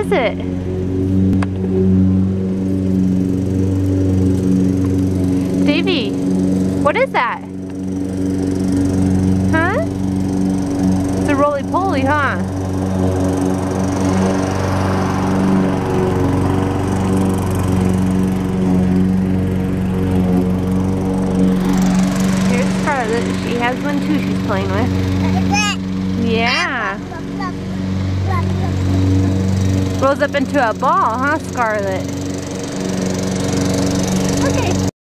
is it? Davey, what is that? Huh? It's a roly-poly, huh? Here's Scarlet. She has one too she's playing with. Yeah. Rolls up into a ball, huh, Scarlet? Okay.